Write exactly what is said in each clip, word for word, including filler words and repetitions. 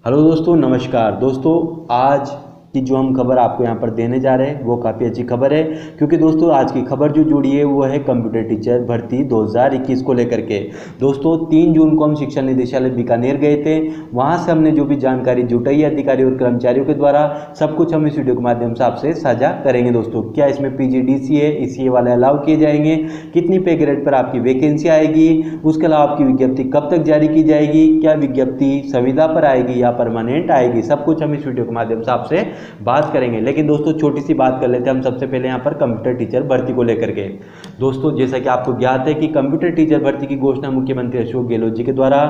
Hello दोस्तों, नमस्कार दोस्तों। आज की जो हम खबर आपको यहाँ पर देने जा रहे हैं वो काफ़ी अच्छी खबर है, क्योंकि दोस्तों आज की खबर जो जुड़ी है वो है कंप्यूटर टीचर भर्ती दो हज़ार इक्कीस को लेकर के। दोस्तों तीन जून को हम शिक्षा निदेशालय बीकानेर गए थे। वहाँ से हमने जो भी जानकारी जुटाई है अधिकारियों और कर्मचारियों के द्वारा, सब कुछ हम इस वीडियो के माध्यम से आपसे साझा करेंगे। दोस्तों क्या इसमें पी जी डी सी ए ई सी ए वाले अलाउ किए जाएंगे, कितनी पे ग्रेड पर आपकी वैकेंसी आएगी, उसके अलावा आपकी विज्ञप्ति कब तक जारी की जाएगी, क्या विज्ञप्ति संविदा पर आएगी या परमानेंट आएगी, सब कुछ हम इस वीडियो के माध्यम से आपसे बात करेंगे। लेकिन दोस्तों छोटी सी बात कर लेते हैं हम सबसे पहले यहाँ पर कंप्यूटर टीचर भर्ती को लेकर के। दोस्तों जैसा कि आपको ज्ञात है कि कंप्यूटर टीचर भर्ती की घोषणा मुख्यमंत्री अशोक गहलोत जी के द्वारा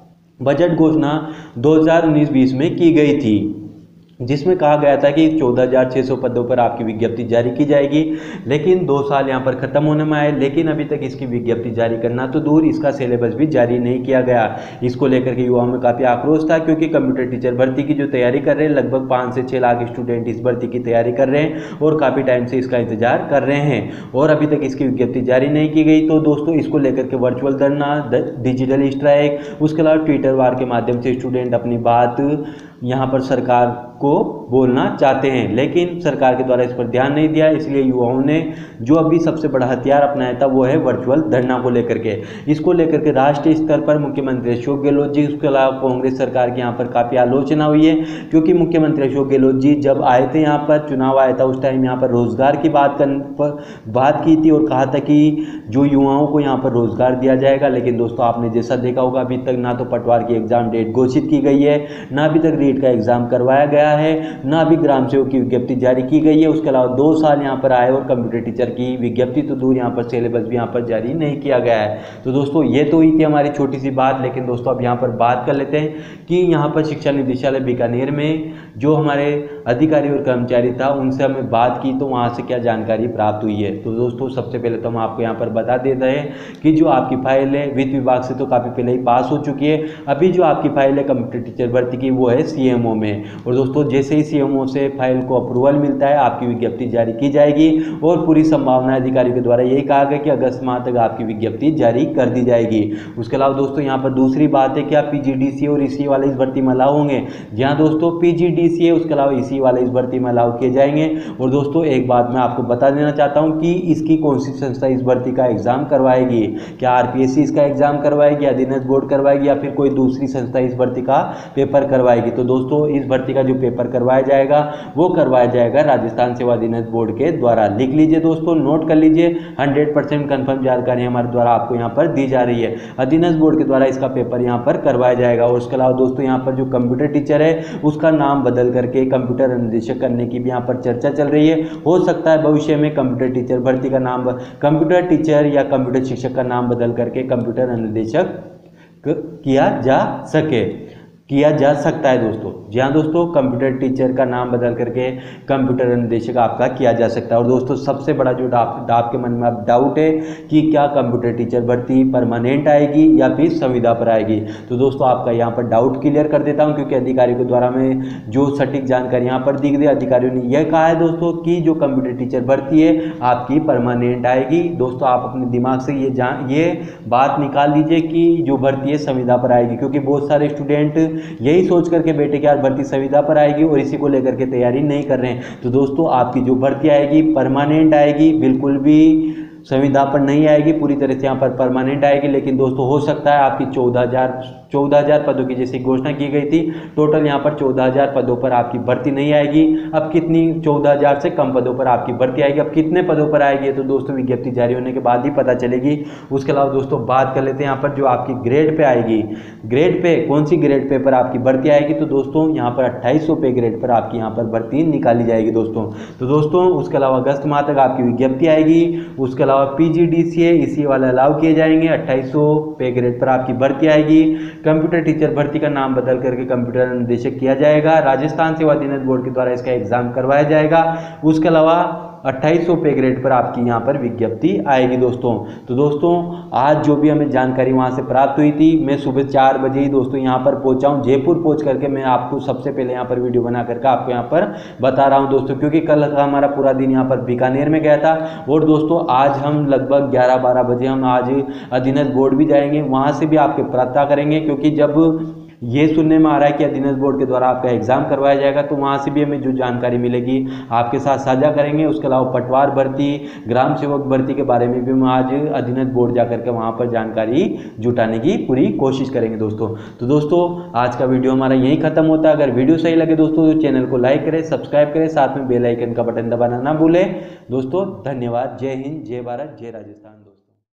बजट घोषणा दो हज़ार उन्नीस बीस में की गई थी, जिसमें कहा गया था कि चौदह हज़ार छः सौ पदों पर आपकी विज्ञप्ति जारी की जाएगी। लेकिन दो साल यहाँ पर ख़त्म होने में आए, लेकिन अभी तक इसकी विज्ञप्ति जारी करना तो दूर, इसका सिलेबस भी जारी नहीं किया गया। इसको लेकर के युवाओं में काफ़ी आक्रोश था, क्योंकि कंप्यूटर टीचर भर्ती की जो तैयारी कर रहे हैं लगभग पाँच से छः लाख स्टूडेंट इस भर्ती की तैयारी कर रहे हैं और काफ़ी टाइम से इसका इंतजार कर रहे हैं और अभी तक इसकी विज्ञप्ति जारी नहीं की गई। तो दोस्तों इसको लेकर के वर्चुअल धरना, डिजिटल स्ट्राइक, उसके अलावा ट्विटर वार के माध्यम से स्टूडेंट अपनी बात यहाँ पर सरकार को बोलना चाहते हैं, लेकिन सरकार के द्वारा इस पर ध्यान नहीं दिया। इसलिए युवाओं ने जो अभी सबसे बड़ा हथियार अपनाया था वो है वर्चुअल धरना को लेकर के। इसको लेकर के राष्ट्रीय स्तर पर मुख्यमंत्री अशोक गहलोत जी, उसके अलावा कांग्रेस सरकार की यहाँ पर काफ़ी आलोचना हुई है, क्योंकि मुख्यमंत्री अशोक गहलोत जी जब आए थे यहाँ पर, चुनाव आया था उस टाइम यहाँ पर रोजगार की बात कर पर बात की थी और कहा था कि जो युवाओं को यहाँ पर रोजगार दिया जाएगा। लेकिन दोस्तों आपने जैसा देखा होगा अभी तक ना तो पटवार की एग्जाम डेट घोषित की गई है, ना अभी तक रीट का एग्जाम करवाया गया है, ना अभी ग्राम सेवक की विज्ञप्ति जारी की गई है। उसके अलावा दो साल यहाँ पर आए और कंप्यूटर टीचर की विज्ञप्ति तो दूर, यहाँ पर सिलेबस भी यहाँ पर जारी नहीं किया गया है। तो दोस्तों ये तो हुई थी हमारी छोटी सी बात। लेकिन दोस्तों अब यहाँ पर बात कर लेते हैं कि यहाँ पर शिक्षा निदेशालय बीकानेर में जो हमारे अधिकारी और कर्मचारी था उनसे हमें बात की, तो वहाँ से क्या जानकारी प्राप्त हुई है। तो दोस्तों सबसे पहले तो हम आपको यहाँ पर बता देते हैं कि जो आपकी फाइल है वित्त विभाग से तो काफ़ी पहले ही पास हो चुकी है। अभी जो आपकी फाइल है कंप्यूटर टीचर भर्ती की वो है सी एम ओ में, और दोस्तों जैसे ही सी एम ओ से फाइल को अप्रूवल मिलता है आपकी विज्ञप्ति जारी की जाएगी और पूरी संभावना अधिकारी के द्वारा यही कहा गया कि अगस्त माह तक आपकी विज्ञप्ति जारी कर दी जाएगी। उसके अलावा दोस्तों यहाँ पर दूसरी बात है कि आप पी जी डी सी ए और ई सी ए वाले इस भर्ती में अलाउ होंगे। जहाँ दोस्तों पी जी डी सी ए उसके अलावा ई सी ए वाले इस भर्ती में अलाउ किए जाएंगे। और दोस्तों एक बात मैं आपको बता देना चाहता हूँ कि इसकी कौन सी संस्था इस भर्ती का एग्जाम करवाएगी, क्या आर पी एस सी इसका एग्जाम करवाएगी, अधीनस्थ बोर्ड करवाएगी या फिर कोई दूसरी संस्था इस भर्ती का पेपर करवाएगी। तो दोस्तों इस भर्ती का जो पेपर करवाया जाएगा वो करवाया जाएगा राजस्थान सेवा अधीनस्थ बोर्ड के द्वारा। लिख लीजिए दोस्तों, नोट कर लीजिए, हंड्रेड परसेंट कन्फर्म जानकारी हमारे द्वारा आपको यहाँ पर दी जा रही है। अधीनस्थ बोर्ड के द्वारा इसका पेपर यहाँ पर करवाया जाएगा। और उसके अलावा दोस्तों यहाँ पर जो कंप्यूटर टीचर है उसका नाम बदल करके कंप्यूटर अनुदेशक करने की भी यहाँ पर चर्चा चल रही है। हो सकता है भविष्य में कंप्यूटर टीचर भर्ती का नाम कंप्यूटर टीचर या कंप्यूटर शिक्षक का नाम बदल करके कंप्यूटर अनुदेशक किया जा सके किया जा सकता है दोस्तों। जी हाँ दोस्तों, कंप्यूटर टीचर का नाम बदल करके कंप्यूटर अनुदेशक आपका किया जा सकता है। और दोस्तों सबसे बड़ा जो आप आपके मन में अब डाउट है कि क्या कंप्यूटर टीचर भर्ती परमानेंट आएगी या फिर संविदा पर आएगी, तो दोस्तों आपका यहाँ पर डाउट क्लियर कर देता हूँ, क्योंकि अधिकारियों के द्वारा मैं जो सटीक जानकारी यहाँ पर दी गई, अधिकारियों ने यह कहा है दोस्तों कि जो कंप्यूटर टीचर भर्ती है आपकी परमानेंट आएगी। दोस्तों आप अपने दिमाग से ये जान ये बात निकाल लीजिए कि जो भर्ती है संविदा पर आएगी, क्योंकि बहुत सारे स्टूडेंट यही सोच करके बैठे कि यार भर्ती संविदा पर आएगी और इसी को लेकर के तैयारी नहीं कर रहे हैं। तो दोस्तों आपकी जो भर्ती आएगी परमानेंट आएगी, बिल्कुल भी संविदा पर नहीं आएगी, पूरी तरह से यहाँ पर परमानेंट आएगी। लेकिन दोस्तों हो सकता है आपकी चौदह हज़ार चौदह हज़ार पदों की जैसी घोषणा की गई थी, टोटल यहाँ पर चौदह हज़ार पदों पर आपकी भर्ती नहीं आएगी। अब कितनी चौदह हज़ार से कम पदों पर आपकी भर्ती आएगी, अब कितने पदों पर आएगी तो दोस्तों विज्ञप्ति जारी होने के बाद ही पता चलेगी। उसके अलावा दोस्तों बात कर लेते हैं यहाँ पर जो आपकी ग्रेड पे आएगी, ग्रेड पे कौन सी ग्रेड पे पर आपकी भर्ती आएगी, तो दोस्तों यहाँ पर अट्ठाईस सौ पे ग्रेड पर आपकी यहाँ पर भर्ती निकाली जाएगी दोस्तों। तो दोस्तों उसके अलावा अगस्त माह तक आपकी विज्ञप्ति आएगी। उसके अलावा पी जी डी सी ए इसी वाले अलाउ किए जाएंगे, अट्ठाईस सौ पे ग्रेड पर आपकी भर्ती आएगी। कंप्यूटर टीचर भर्ती का नाम बदल करके कंप्यूटर अनुदेशक किया जाएगा। राजस्थान सेवा अधीनस्थ बोर्ड के द्वारा इसका एग्जाम करवाया जाएगा। उसके अलावा अट्ठाईस सौ पे ग्रेड पर आपकी यहाँ पर विज्ञप्ति आएगी दोस्तों। तो दोस्तों आज जो भी हमें जानकारी वहाँ से प्राप्त हुई थी, मैं सुबह चार बजे ही दोस्तों यहाँ पर पहुँचा हूँ। जयपुर पहुँच करके मैं आपको सबसे पहले यहाँ पर वीडियो बना करके आपको यहाँ पर बता रहा हूँ दोस्तों, क्योंकि कल हमारा पूरा दिन यहाँ पर बीकानेर में गया था। और दोस्तों आज हम लगभग ग्यारह बारह बजे हम आज अधीनस्थ बोर्ड भी जाएंगे, वहाँ से भी आपके पता करेंगे, क्योंकि जब ये सुनने में आ रहा है कि अधीनस्थ बोर्ड के द्वारा आपका एग्जाम करवाया जाएगा, तो वहाँ से भी हमें जो जानकारी मिलेगी आपके साथ साझा करेंगे। उसके अलावा पटवार भर्ती, ग्राम सेवक भर्ती के बारे में भी हम आज अधीनस्थ बोर्ड जाकर के वहाँ पर जानकारी जुटाने की पूरी कोशिश करेंगे दोस्तों। तो दोस्तों आज का वीडियो हमारा यहीं खत्म होता है। अगर वीडियो सही लगे दोस्तों तो चैनल को लाइक करें, सब्सक्राइब करें, साथ में बेल आइकन का बटन दबाना ना भूलें। दोस्तों धन्यवाद। जय हिंद, जय भारत, जय राजस्थान।